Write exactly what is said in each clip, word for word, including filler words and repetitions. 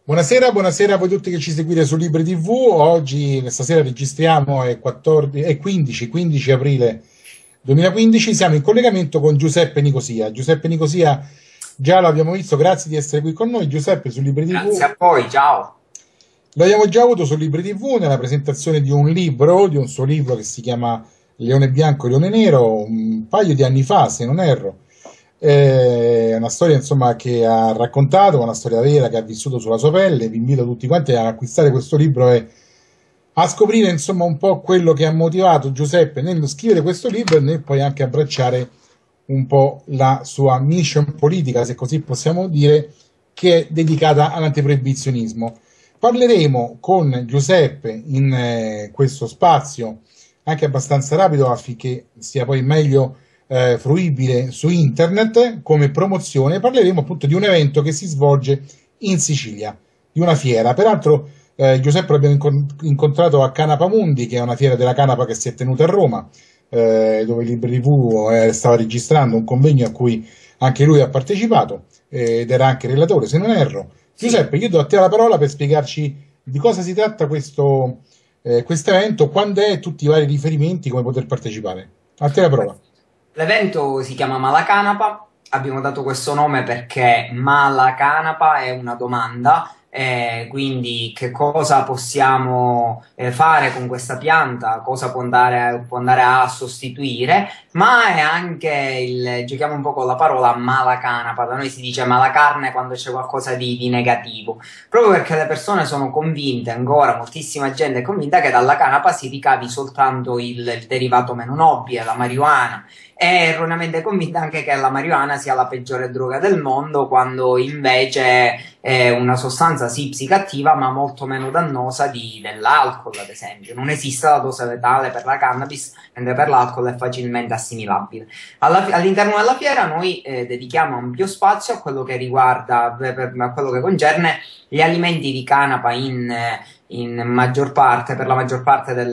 Buonasera, buonasera a voi tutti che ci seguite su Libri ti vu. Oggi, stasera registriamo, è, quattordici, è quindici, quindici aprile duemilaquindici. Siamo in collegamento con Giuseppe Nicosia. Giuseppe Nicosia, già l'abbiamo visto, grazie di essere qui con noi. Giuseppe, su Libri ti vu. Grazie a voi, ciao. L'abbiamo già avuto su Libri ti vu nella presentazione di un libro, di un suo libro che si chiama Leone Bianco e Leone Nero, un paio di anni fa, se non erro. È una storia insomma che ha raccontato, una storia vera che ha vissuto sulla sua pelle. Vi invito tutti quanti a acquistare questo libro e a scoprire insomma un po' quello che ha motivato Giuseppe nello scrivere questo libro e nel poi anche abbracciare un po' la sua mission politica, se così possiamo dire, che è dedicata all'antiproibizionismo. Parleremo con Giuseppe in eh, questo spazio anche abbastanza rapido affinché sia poi meglio Eh, fruibile su internet come promozione. Parleremo appunto di un evento che si svolge in Sicilia, di una fiera. Peraltro eh, Giuseppe l'abbiamo incont- incontrato a Canapa Mundi, che è una fiera della canapa che si è tenuta a Roma, eh, dove Libri ti vu eh, stava registrando un convegno a cui anche lui ha partecipato eh, ed era anche relatore, se non erro. Sì. Giuseppe, io do a te la parola per spiegarci di cosa si tratta questo eh, questo evento, quando è, tutti i vari riferimenti, come poter partecipare. A te la parola. L'evento si chiama Malacanapa, abbiamo dato questo nome perché Malacanapa è una domanda, eh, quindi che cosa possiamo eh, fare con questa pianta, cosa può andare, può andare a sostituire, ma è anche il, giochiamo un po' con la parola malacanapa. Da noi si dice malacarne quando c'è qualcosa di, di negativo, proprio perché le persone sono convinte, ancora moltissima gente è convinta che dalla canapa si ricavi soltanto il, il derivato meno nobile, la marijuana. È erroneamente convinta anche che la marijuana sia la peggiore droga del mondo, quando invece è una sostanza sì psicoattiva ma molto meno dannosa di, dell'alcol, ad esempio. Non esiste la dose letale per la cannabis, mentre per l'alcol è facilmente assimilabile. Alla, all'interno della fiera noi eh, dedichiamo ampio spazio a quello che riguarda, per, per, a quello che concerne gli alimenti di canapa in, in maggior parte, per la maggior parte del,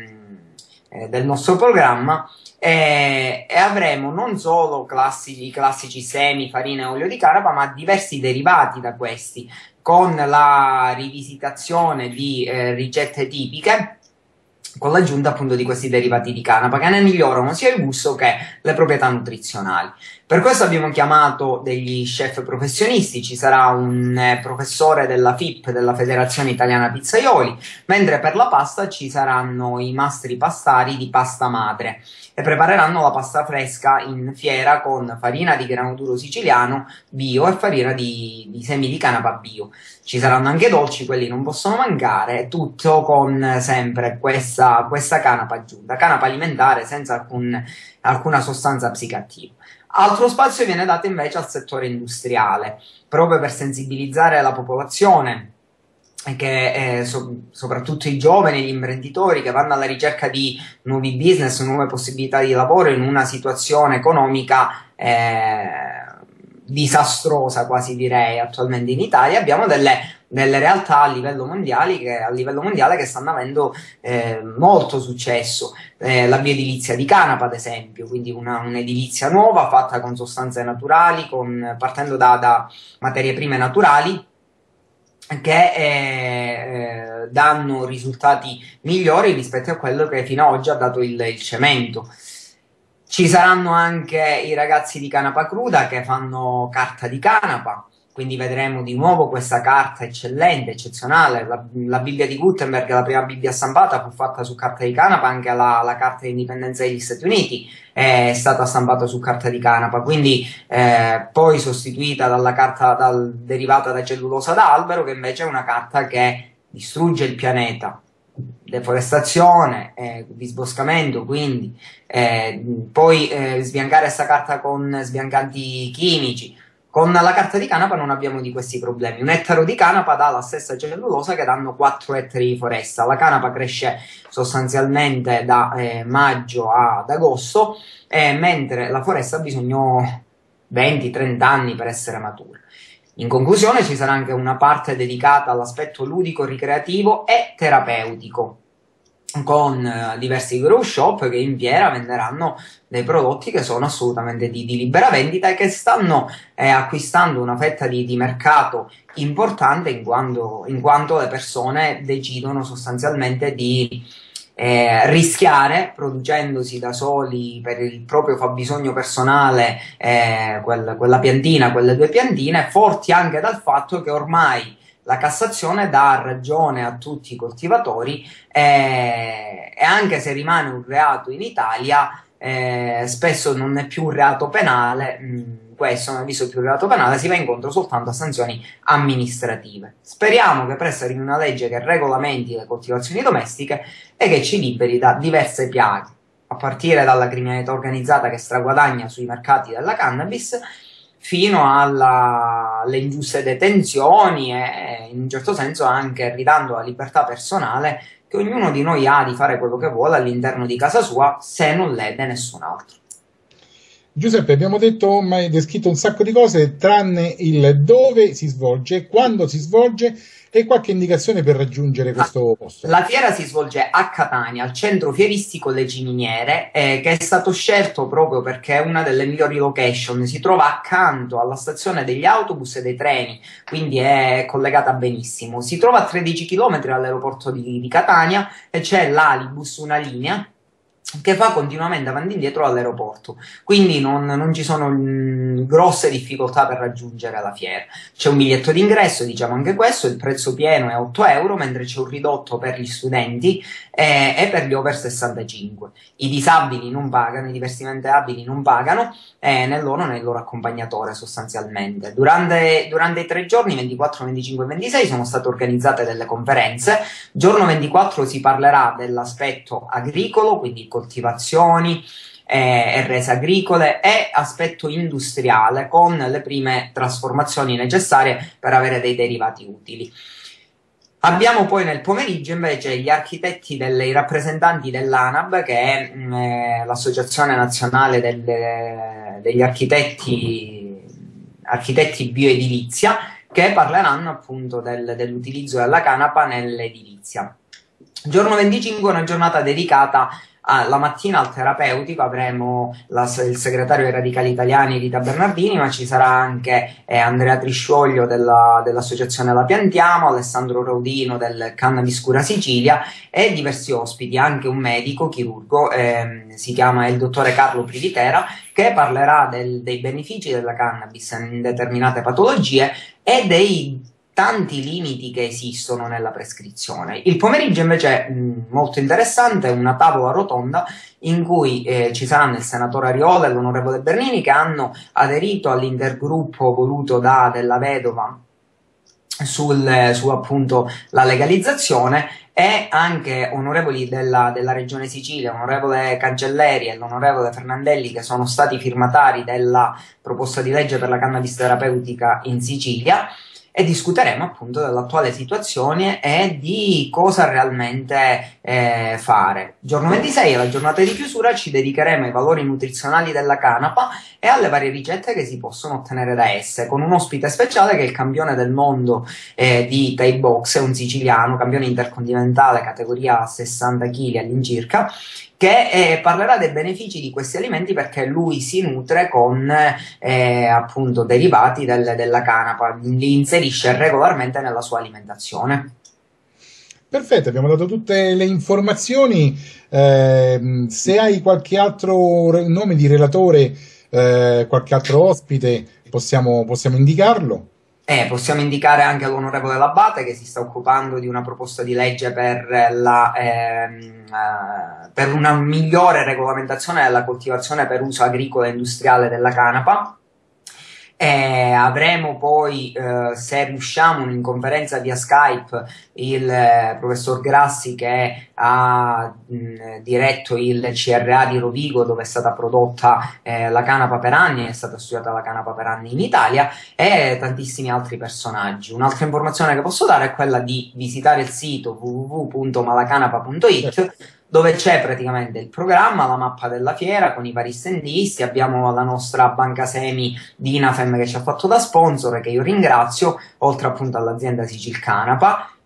eh, del nostro programma. E, e avremo non solo classici, i classici semi, farina e olio di canapa, ma diversi derivati da questi, con la rivisitazione di eh, ricette tipiche, con l'aggiunta appunto di questi derivati di canapa che ne migliorano sia il gusto che le proprietà nutrizionali. Per questo abbiamo chiamato degli chef professionisti. Ci sarà un eh, professore della F I P, della Federazione Italiana Pizzaioli, mentre per la pasta ci saranno i mastri pastari di Pasta Madre e prepareranno la pasta fresca in fiera con farina di grano duro siciliano bio e farina di, di semi di canapa bio. Ci saranno anche dolci, quelli non possono mancare, tutto con sempre questa, questa canapa aggiunta, canapa alimentare senza alcun, alcuna sostanza psicoattiva. Altro spazio viene dato invece al settore industriale, proprio per sensibilizzare la popolazione, che eh, so, soprattutto i giovani, gli imprenditori che vanno alla ricerca di nuovi business, nuove possibilità di lavoro in una situazione economica eh, disastrosa, quasi direi, attualmente in Italia. Abbiamo delle, delle realtà a livello mondiale che, a livello mondiale che stanno avendo eh, molto successo. Eh, la bioedilizia di canapa, ad esempio, quindi una, un'edilizia nuova fatta con sostanze naturali, con, partendo da, da materie prime naturali, che eh, danno risultati migliori rispetto a quello che fino ad oggi ha dato il, il cemento. Ci saranno anche i ragazzi di Canapa Cruda che fanno carta di canapa, quindi vedremo di nuovo questa carta eccellente, eccezionale. La, la Bibbia di Gutenberg, la prima Bibbia stampata, fu fatta su carta di canapa, anche la, la carta di indipendenza degli Stati Uniti è stata stampata su carta di canapa, quindi eh, poi sostituita dalla carta dal, derivata da cellulosa d'albero, che invece è una carta che distrugge il pianeta. Deforestazione, eh, disboscamento, quindi eh, poi eh, sbiancare questa carta con sbiancanti chimici. Con la carta di canapa non abbiamo di questi problemi. Un ettaro di canapa dà la stessa cellulosa che danno quattro ettari di foresta. La canapa cresce sostanzialmente da eh, maggio ad agosto, eh, mentre la foresta ha bisogno venti trenta anni per essere matura. In conclusione ci sarà anche una parte dedicata all'aspetto ludico, ricreativo e terapeutico. con eh, diversi grow shop che in fiera venderanno dei prodotti che sono assolutamente di, di libera vendita e che stanno eh, acquistando una fetta di, di mercato importante in quanto, in quanto le persone decidono sostanzialmente di eh, rischiare producendosi da soli per il proprio fabbisogno personale eh, quel, quella piantina, quelle due piantine, forti anche dal fatto che ormai la Cassazione dà ragione a tutti i coltivatori eh, e anche se rimane un reato in Italia, eh, spesso non è più un reato penale, mh, questo non è visto più un reato penale, si va incontro soltanto a sanzioni amministrative. Speriamo che presto arrivi una legge che regolamenti le coltivazioni domestiche e che ci liberi da diverse piaghe, a partire dalla criminalità organizzata che straguadagna sui mercati della cannabis, fino alla, alle ingiuste detenzioni e in un certo senso anche ridando la libertà personale che ognuno di noi ha di fare quello che vuole all'interno di casa sua se non lede nessun altro. Giuseppe, abbiamo detto, ma hai descritto un sacco di cose, tranne il dove si svolge, quando si svolge e qualche indicazione per raggiungere questo posto. La fiera si svolge a Catania, al centro fieristico Le Ciminiere, eh, che è stato scelto proprio perché è una delle migliori location, si trova accanto alla stazione degli autobus e dei treni, quindi è collegata benissimo. Si trova a tredici chilometri dall'aeroporto di, di Catania e c'è l'Alibus, una linea che fa continuamente avanti e indietro all'aeroporto, quindi non, non ci sono mh, grosse difficoltà per raggiungere la fiera. C'è un biglietto d'ingresso, diciamo anche questo, il prezzo pieno è otto euro, mentre c'è un ridotto per gli studenti eh, e per gli over sessantacinque. I disabili non pagano, i diversamente abili non pagano, eh, né loro né il loro accompagnatore sostanzialmente. Durante, durante i tre giorni, ventiquattro, venticinque e ventisei, sono state organizzate delle conferenze. Giorno ventiquattro si parlerà dell'aspetto agricolo, quindi coltivazioni eh, e rese agricole e aspetto industriale con le prime trasformazioni necessarie per avere dei derivati utili. Abbiamo poi nel pomeriggio invece gli architetti, delle, i rappresentanti dell'ANAB, che è mh, l'associazione nazionale delle, degli architetti, architetti bioedilizia, che parleranno appunto del, dell'utilizzo della canapa nell'edilizia. Giorno venticinque è una giornata dedicata alla mattina al terapeutico, avremo la, il segretario dei Radicali Italiani Rita Bernardini, ma ci sarà anche eh, Andrea Triscioglio della, dell'associazione La Piantiamo, Alessandro Raudino del Cannabis Cura Sicilia e diversi ospiti, anche un medico chirurgo, eh, si chiama il dottore Carlo Privitera, che parlerà del, dei benefici della cannabis in determinate patologie e dei tanti limiti che esistono nella prescrizione. Il pomeriggio invece è molto interessante, una tavola rotonda in cui eh, ci saranno il senatore Ariola e l'onorevole Bernini, che hanno aderito all'intergruppo voluto da Della Vedova sul, su appunto la legalizzazione, e anche onorevoli della, della Regione Sicilia, l'onorevole Cancelleri e l'onorevole Fernandelli, che sono stati firmatari della proposta di legge per la cannabis terapeutica in Sicilia, e discuteremo appunto dell'attuale situazione e di cosa realmente eh, fare. Giorno ventisei è la giornata di chiusura, ci dedicheremo ai valori nutrizionali della canapa e alle varie ricette che si possono ottenere da esse, con un ospite speciale che è il campione del mondo eh, di Thai Box, è un siciliano, campione intercontinentale, categoria sessanta chili all'incirca, che eh, parlerà dei benefici di questi alimenti perché lui si nutre con eh, appunto derivati del, della canapa, li inserisce regolarmente nella sua alimentazione. Perfetto, abbiamo dato tutte le informazioni. Eh, se hai qualche altro nome di relatore, eh, qualche altro ospite, possiamo, possiamo indicarlo. Eh, possiamo indicare anche l'onorevole Labate, che si sta occupando di una proposta di legge per, la, ehm, eh, per una migliore regolamentazione della coltivazione per uso agricolo e industriale della canapa. E avremo poi, eh, se riusciamo, in conferenza via Skype il eh, professor Grassi, che ha mh, diretto il C R A di Rovigo, dove è stata prodotta eh, la canapa per anni, è stata studiata la canapa per anni in Italia, e tantissimi altri personaggi. Un'altra informazione che posso dare è quella di visitare il sito w w w punto malacanapa punto it, dove c'è praticamente il programma, la mappa della fiera con i vari standisti, abbiamo la nostra banca semi di Inafem che ci ha fatto da sponsor e che io ringrazio, oltre appunto all'azienda Sicil Canapa.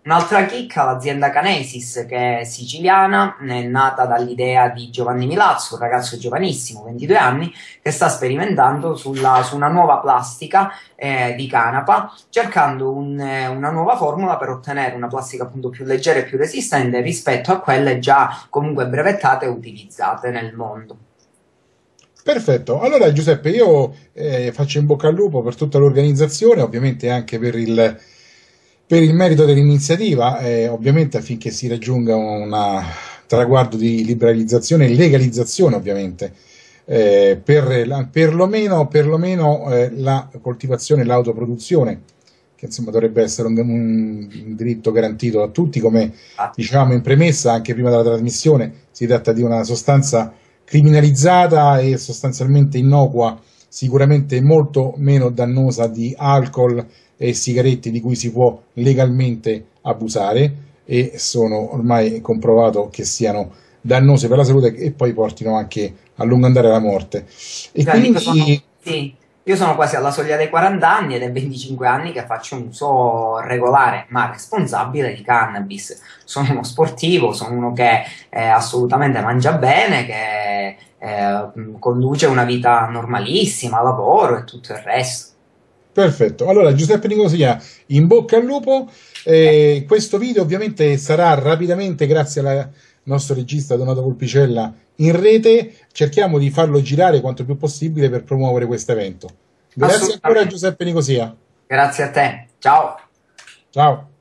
Un'altra chicca, l'azienda Canesis, che è siciliana, è nata dall'idea di Giovanni Milazzo, un ragazzo giovanissimo, ventidue anni, che sta sperimentando sulla, su una nuova plastica eh, di canapa, cercando un, eh, una nuova formula per ottenere una plastica appunto più leggera e più resistente rispetto a quelle già comunque brevettate e utilizzate nel mondo. Perfetto, allora Giuseppe, io eh, faccio in bocca al lupo per tutta l'organizzazione, ovviamente anche per il, per il merito dell'iniziativa, eh, ovviamente affinché si raggiunga un traguardo di liberalizzazione e legalizzazione, ovviamente, eh, per la, perlomeno, perlomeno eh, la coltivazione e l'autoproduzione, che insomma dovrebbe essere un, un diritto garantito a tutti, come dicevamo in premessa anche prima della trasmissione, si tratta di una sostanza criminalizzata e sostanzialmente innocua, sicuramente molto meno dannosa di alcol e sigarette di cui si può legalmente abusare, e sono ormai comprovato che siano dannose per la salute e poi portino anche a lungo andare alla morte. E Cioè, io sono, quindi sì, io sono quasi alla soglia dei quaranta anni ed è venticinque anni che faccio un uso regolare ma responsabile di cannabis. Sono uno sportivo, sono uno che eh, assolutamente mangia bene, che eh, conduce una vita normalissima, lavoro e tutto il resto. perfetto, allora Giuseppe Nicosia, in bocca al lupo. Eh, questo video ovviamente sarà rapidamente, grazie al nostro regista Donato Volpicella, in rete. Cerchiamo di farlo girare quanto più possibile per promuovere questo evento. Grazie ancora a Assolutamente. Giuseppe Nicosia. Grazie a te. Ciao. Ciao.